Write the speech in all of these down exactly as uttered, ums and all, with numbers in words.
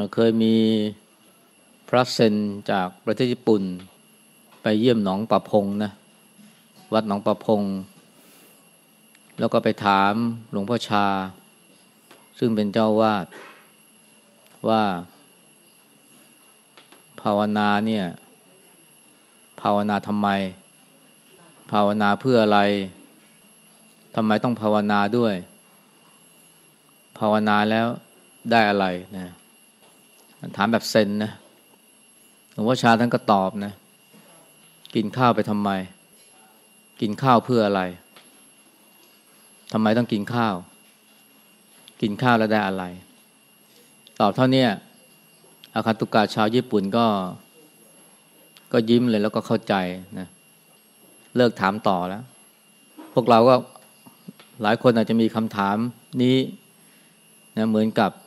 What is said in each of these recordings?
เคยมีพระเซนจากประเทศญี่ปุ่นไปเยี่ยมหนองปะพงนะวัดหนองปะพงแล้วก็ไปถามหลวงพ่อชาซึ่งเป็นเจ้าวาดว่าภาวนาเนี่ยภาวนาทำไมภาวนาเพื่ออะไรทำไมต้องภาวนาด้วยภาวนาแล้วได้อะไรนะถามแบบเซนนะหลวงพ่อชาท่านก็ตอบนะกินข้าวไปทำไมกินข้าวเพื่ออะไรทำไมต้องกินข้าวกินข้าวแล้วได้อะไรตอบเท่านี้อาคันตุกะชาวญี่ปุ่นก็ก็ยิ้มเลยแล้วก็เข้าใจนะเลิกถามต่อแล้วพวกเราก็หลายคนอาจจะมีคำถามนี้นะเหมือนกับ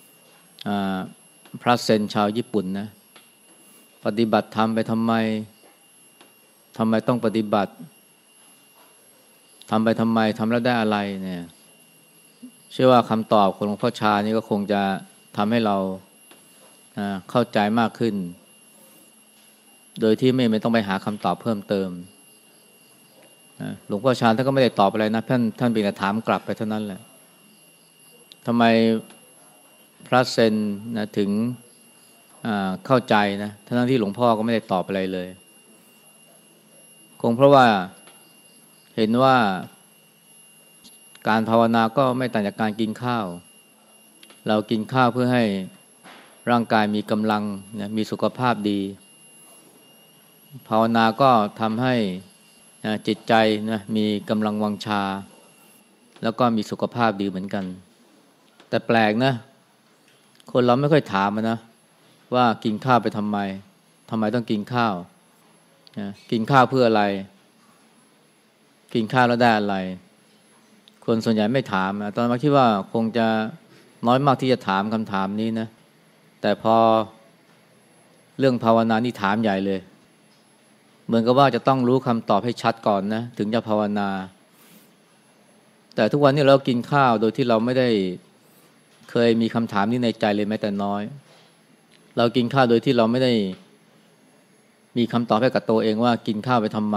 พระเซนชาวญี่ปุ่นนะปฏิบัติธรรมไปทำไมทำไมต้องปฏิบัติทำไปทำไมทำแล้วได้อะไรเนี่ยเชื่อว่าคำตอบของหลวงพ่อชานี่ก็คงจะทำให้เราเข้าใจมากขึ้นโดยที่ไม่ไม่ต้องไปหาคำตอบเพิ่มเติมหลวงพ่อชาท่านก็ไม่ได้ตอบอะไรนะท่านท่านเพียงแต่ถามกลับไปเท่านั้นแหละทำไมพระเซนนะถึงเข้าใจนะทั้งที่หลวงพ่อก็ไม่ได้ตอบอะไรเลยคงเพราะว่าเห็นว่าการภาวนาก็ไม่ต่างจากการกินข้าวเรากินข้าวเพื่อให้ร่างกายมีกำลังนะมีสุขภาพดีภาวนาก็ทำให้นะจิตใจนะมีกำลังวังชาแล้วก็มีสุขภาพดีเหมือนกันแต่แปลกนะคนเราไม่ค่อยถามนะว่ากินข้าวไปทำไมทำไมต้องกินข้าวนะกินข้าวเพื่ออะไรกินข้าวแล้วได้อะไรคนส่วนใหญ่ไม่ถามนะตอนมาคิดว่าคงจะน้อยมากที่จะถามคำถามนี้นะแต่พอเรื่องภาวนานี่ถามใหญ่เลยเหมือนกับว่าจะต้องรู้คำตอบให้ชัดก่อนนะถึงจะภาวนาแต่ทุกวันนี้เรากินข้าวโดยที่เราไม่ได้เคยมีคำถามนี้ในใจเลยแม้แต่น้อยเรากินข้าวโดยที่เราไม่ได้มีคำตอบให้กับตัวเองว่ากินข้าวไปทำไม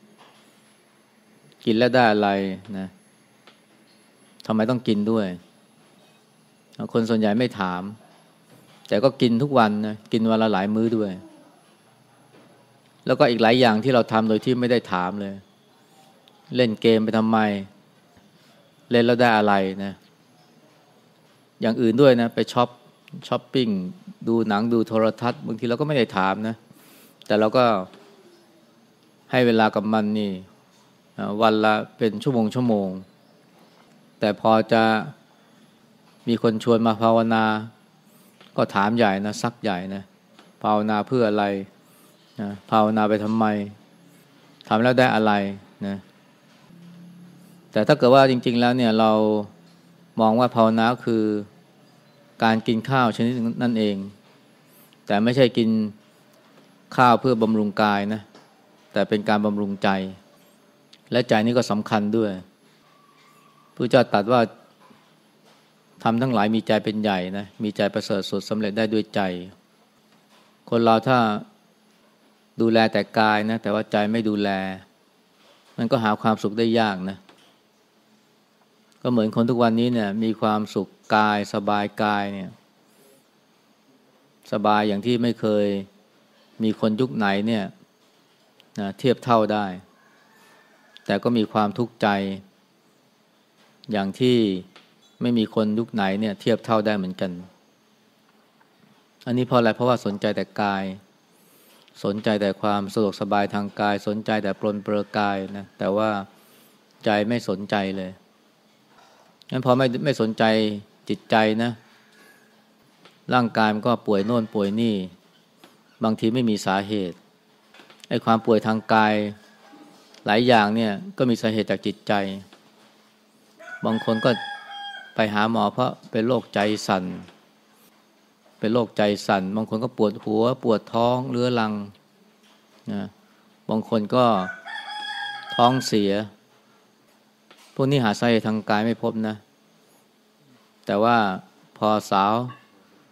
กินแล้วได้อะไรนะทำไมต้องกินด้วยคนส่วนใหญ่ไม่ถามแต่ก็กินทุกวันนะกินวันละหลายมื้อด้วยแล้วก็อีกหลายอย่างที่เราทำโดยที่ไม่ได้ถามเลยเล่นเกมไปทำไมเล่นแล้วได้อะไรนะอย่างอื่นด้วยนะไปช็อปช้อปปิ้งดูหนังดูโทรทัศน์บางทีเราก็ไม่ได้ถามนะแต่เราก็ให้เวลากับมันนี่วันละเป็นชั่วโมงชั่วโมงแต่พอจะมีคนชวนมาภาวนาก็ถามใหญ่นะซักใหญ่นะภาวนาเพื่ออะไรนะภาวนาไปทำไมทำแล้วได้อะไรนะแต่ถ้าเกิดว่าจริงๆแล้วเนี่ยเรามองว่าภาวนาคือการกินข้าวชนิดนั่นเองแต่ไม่ใช่กินข้าวเพื่อบำรุงกายนะแต่เป็นการบำรุงใจและใจนี่ก็สำคัญด้วยพระเจ้าตรัสว่าทำทั้งหลายมีใจเป็นใหญ่นะมีใจประเสริฐสุดสำเร็จได้ด้วยใจคนเราถ้าดูแลแต่กายนะแต่ว่าใจไม่ดูแลมันก็หาความสุขได้ยากนะก็เหมือนคนทุกวันนี้เนี่ยมีความสุขกายสบายกายเนี่ยสบายอย่างที่ไม่เคยมีคนยุคไหนเนี่ยนะเทียบเท่าได้แต่ก็มีความทุกข์ใจอย่างที่ไม่มีคนยุคไหนเนี่ยเทียบเท่าได้เหมือนกันอันนี้เพราะอะไรเพราะว่าสนใจแต่กายสนใจแต่ความสะดวกสบายทางกายสนใจแต่ปรนเปรอกายนะแต่ว่าใจไม่สนใจเลยงั้นพอไม่ไม่สนใจจิตใจนะร่างกายมันก็ป่วยโน่นป่วยนี่บางทีไม่มีสาเหตุไอ้ความป่วยทางกายหลายอย่างเนี่ยก็มีสาเหตุจากจิตใจบางคนก็ไปหาหมอเพราะเป็นโรคใจสั่นเป็นโรคใจสั่นบางคนก็ปวดหัวปวดท้องเรื้อรังนะบางคนก็ท้องเสียพวกนี้หาสาเหตุทางกายไม่พบนะแต่ว่าพอสาว ไป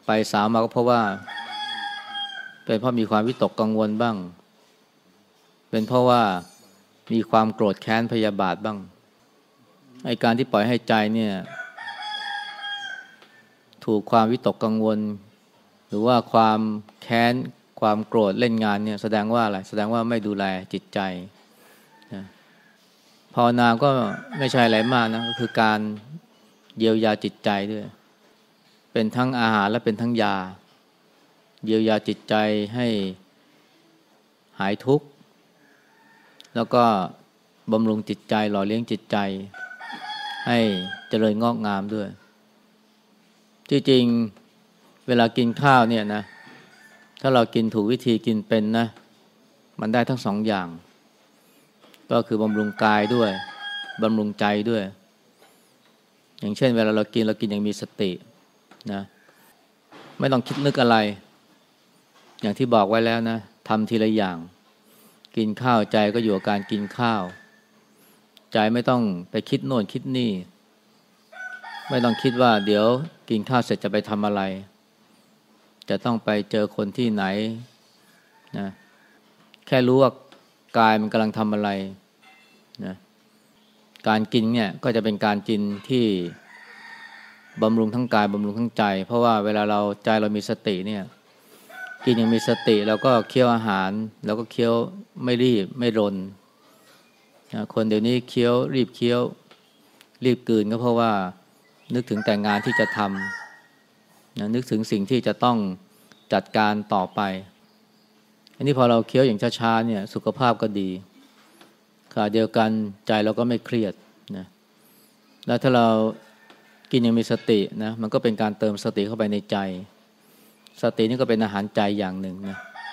ไปสาวมาก็เพราะว่าเป็นเพราะมีความวิตกกังวลบ้างเป็นเพราะว่ามีความโกรธแค้นพยาบาทบ้างไอ้การที่ปล่อยให้ใจเนี่ยถูกความวิตกกังวลหรือว่าความแค้นความโกรธเล่นงานเนี่ยแสดงว่าอะไรแสดงว่าไม่ดูแลจิตใจนะภาวนาก็ไม่ใช่อะไรมากนะก็คือการเยียวยาจิตใจด้วยเป็นทั้งอาหารและเป็นทั้งยาเยียวยาจิตใจให้หายทุกข์แล้วก็บำรุงจิตใจหล่อเลี้ยงจิตใจให้เจริญงอกงามด้วยที่จริงเวลากินข้าวเนี่ยนะถ้าเรากินถูกวิธีกินเป็นนะมันได้ทั้งสองอย่างก็คือบำรุงกายด้วยบำรุงใจด้วยอย่างเช่นเวลาเรากินเรากินอย่างมีสตินะไม่ต้องคิดนึกอะไรอย่างที่บอกไว้แล้วนะทำทีละอย่างกินข้าวใจก็อยู่กับการกินข้าวใจไม่ต้องไปคิดโน่นคิดนี่ไม่ต้องคิดว่าเดี๋ยวกินข้าวเสร็จจะไปทำอะไรจะต้องไปเจอคนที่ไหนนะแค่รู้ว่ากายมันกำลังทำอะไรนะการกินเนี่ยก็จะเป็นการกินที่บำรุงทั้งกายบำรุงทั้งใจเพราะว่าเวลาเราใจเรามีสติเนี่ยกินอย่างมีสติแล้วก็เคี้ยวอาหารแล้วก็เคี้ยวไม่รีบไม่รนนะคนเดี๋ยวนี้เคี้ยวรีบเคี้ยวรีบกลืนก็เพราะว่านึกถึงแต่งานที่จะทำนะนึกถึงสิ่งที่จะต้องจัดการต่อไปอันนี้พอเราเคี้ยวอย่างช้าๆเนี่ยสุขภาพก็ดีขณะเดียวกันใจเราก็ไม่เครียดนะแล้วถ้าเรากินอย่างมีสตินะมันก็เป็นการเติมสติเข้าไปในใจสตินี่ก็เป็นอาหารใจอย่างหนึ่งนะ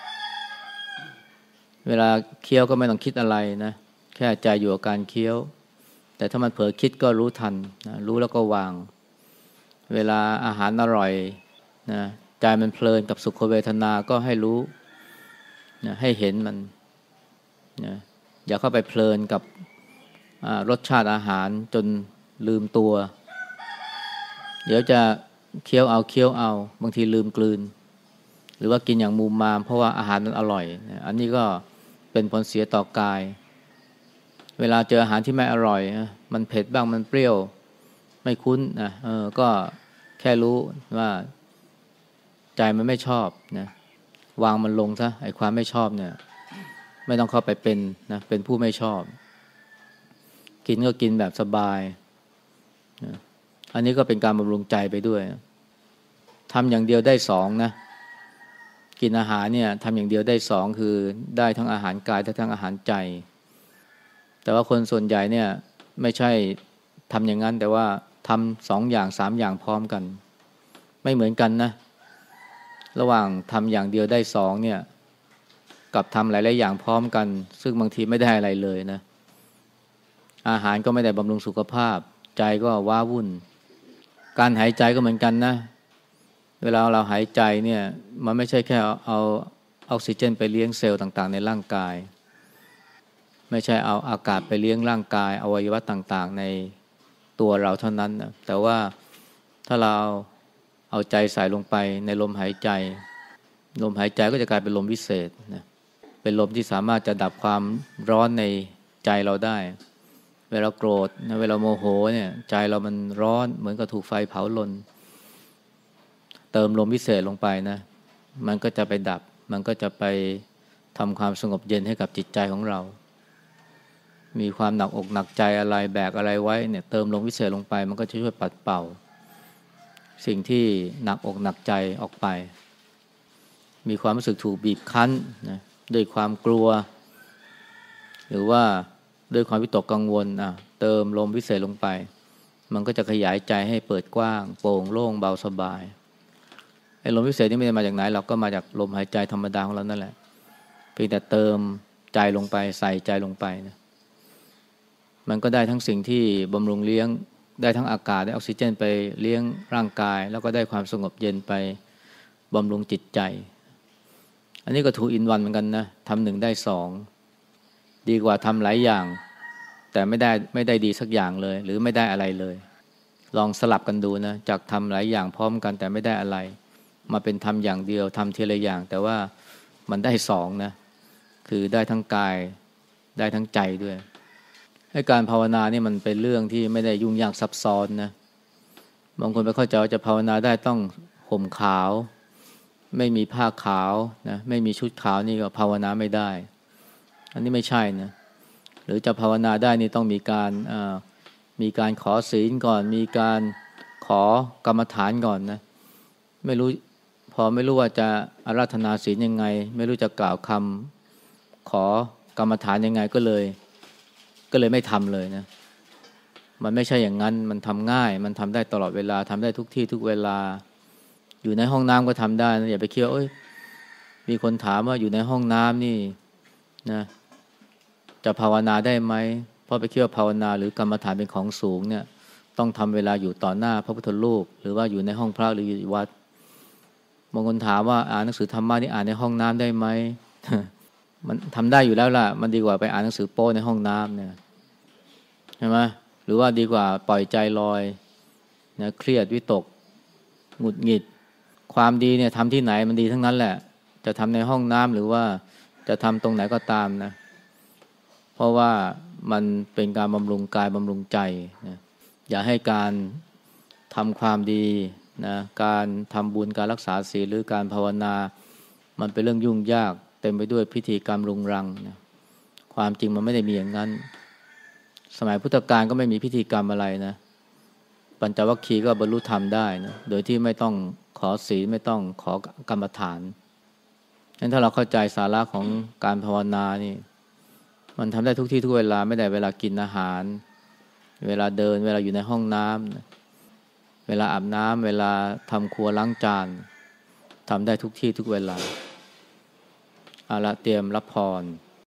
เวลาเคี้ยวก็ไม่ต้องคิดอะไรนะแค่ใจอยู่กับการเคี้ยวแต่ถ้ามันเผลอคิดก็รู้ทันนะรู้แล้วก็วางเวลาอาหารอร่อยนะใจมันเพลินกับสุขเวทนาก็ให้รู้นะให้เห็นมันนะอย่าเข้าไปเพลินกับรสชาติอาหารจนลืมตัวเดี๋ยวจะเคี้ยวเอาเคี้ยวเอาบางทีลืมกลืนหรือว่ากินอย่างมูมามเพราะว่าอาหารมันอร่อยนะอันนี้ก็เป็นผลเสียต่อกายเวลาเจออาหารที่ไม่อร่อยนะมันเผ็ดบ้างมันเปรี้ยวไม่คุ้นนะเออก็แค่รู้ว่าใจมันไม่ชอบนะวางมันลงซะไอ้ความไม่ชอบเนี่ยไม่ต้องเข้าไปเป็นนะเป็นผู้ไม่ชอบกินก็กินแบบสบายนะอันนี้ก็เป็นการบำรุงใจไปด้วยทำอย่างเดียวได้สองนะกินอาหารเนี่ยทำอย่างเดียวได้สองคือได้ทั้งอาหารกายได้ทั้งอาหารใจแต่ว่าคนส่วนใหญ่เนี่ยไม่ใช่ทำอย่างนั้นแต่ว่าทำสองอย่างสามอย่างพร้อมกันไม่เหมือนกันนะระหว่างทำอย่างเดียวได้สองเนี่ยกับทำหลายๆอย่างพร้อมกันซึ่งบางทีไม่ได้อะไรเลยนะอาหารก็ไม่ได้บำรุงสุขภาพใจก็ว้าวุ่นการหายใจก็เหมือนกันนะเวลาเราหายใจเนี่ยมันไม่ใช่แค่เอาออกซิเจนไปเลี้ยงเซลล์ต่างๆในร่างกายไม่ใช่เอาอากาศไปเลี้ยงร่างกายอวัยวะต่างๆในตัวเราเท่านั้นนะแต่ว่าถ้าเราเอาใจใส่ลงไปในลมหายใจลมหายใจก็จะกลายเป็นลมวิเศษนะเป็นลมที่สามารถจะดับความร้อนในใจเราได้เวลาโกรธนะเวลาโมโหเนี่ยใจเรามันร้อนเหมือนกับถูกไฟเผาลนเติมลมวิเศษลงไปนะมันก็จะไปดับมันก็จะไปทำความสงบเย็นให้กับจิตใจของเรามีความหนักอกหนักใจอะไรแบกอะไรไว้เนี่ยเติมลมวิเศษลงไปมันก็จะช่วยปัดเป่าสิ่งที่หนักอกหนักใจออกไปมีความรู้สึกถูกบีบคั้นนะด้วยความกลัวหรือว่าด้วยความวิตกกังวลอ่ะเติมลมวิเศษลงไปมันก็จะขยายใจให้เปิดกว้างโปร่งโล่งเบาสบายไอ้ลมวิเศษนี่ไม่ได้มาจากไหนเราก็มาจากลมหายใจธรรมดาของเรานั่นแหละเพียงแต่เติมใจลงไปใส่ใจลงไปนะมันก็ได้ทั้งสิ่งที่บำรุงเลี้ยงได้ทั้งอากาศได้ออกซิเจนไปเลี้ยงร่างกายแล้วก็ได้ความสงบเย็นไปบำรุงจิตใจอันนี้ก็ทูอินวันเหมือนกันนะทำหนึ่งได้สองดีกว่าทำหลายอย่างแต่ไม่ได้ไม่ได้ดีสักอย่างเลยหรือไม่ได้อะไรเลยลองสลับกันดูนะจากทำหลายอย่างพร้อมกันแต่ไม่ได้อะไรมาเป็นทำอย่างเดียวทำทีละอย่างแต่ว่ามันได้สองนะคือได้ทั้งกายได้ทั้งใจด้วยให้การภาวนานี่มันเป็นเรื่องที่ไม่ได้ยุ่งยากซับซ้อนนะบางคนไปเข้าใจว่าจะภาวนาได้ต้องห่มขาวไม่มีผ้าขาวนะไม่มีชุดขาวนี่ก็ภาวนาไม่ได้อันนี้ไม่ใช่นะหรือจะภาวนาได้นี่ต้องมีการมีการขอศีลก่อนมีการขอกรรมฐานก่อนนะไม่รู้พอไม่รู้ว่าจะอาราธนาศีลยังไงไม่รู้จะกล่าวคำขอกรรมฐานยังไงก็เลยก็เลยไม่ทำเลยนะมันไม่ใช่อย่างนั้นมันทำง่ายมันทำได้ตลอดเวลาทำได้ทุกที่ทุกเวลาอยู่ในห้องน้ำก็ทำได้นะอย่าไปคิดว่าเอ้ยมีคนถามว่าอยู่ในห้องน้ำนี่นะจะภาวนาได้ไหมเพราะไปคิดว่าภาวนาหรือกรรมฐานเป็นของสูงเนี่ยต้องทำเวลาอยู่ต่อหน้าพระพุทธรูปหรือว่าอยู่ในห้องพระหรืออยู่วัดบางคนถามว่าอ่านหนังสือธรรมะนี่อ่านในห้องน้ำได้ไหม มันทำได้อยู่แล้วล่ะมันดีกว่าไปอ่านหนังสือโป้ในห้องน้ำเนี่ยใช่ไหมหรือว่าดีกว่าปล่อยใจลอยนะเครียดวิตกหงุดหงิดความดีเนี่ยทำที่ไหนมันดีทั้งนั้นแหละจะทำในห้องน้ำหรือว่าจะทำตรงไหนก็ตามนะเพราะว่ามันเป็นการบำรุงกายบำรุงใจนะอย่าให้การทำความดีนะการทำบุญการรักษาศีลหรือการภาวนามันเป็นเรื่องยุ่งยากเต็มไปด้วยพิธีกรรมรุงรังนะความจริงมันไม่ได้มีอย่างนั้นสมัยพุทธกาลก็ไม่มีพิธีกรรมอะไรนะปัญจวัคคีย์ก็บรรลุธรรมได้นะโดยที่ไม่ต้องขอศีลไม่ต้องขอกรรมฐานงั้นถ้าเราเข้าใจสาระของการภาวนานี่มันทำได้ทุกที่ทุกเวลาไม่ได้เวลากินอาหารเวลาเดินเวลาอยู่ในห้องน้ำเวลาอาบน้ำเวลาทำครัวล้างจานทำได้ทุกที่ทุกเวลาเอาละเตรียมรับพร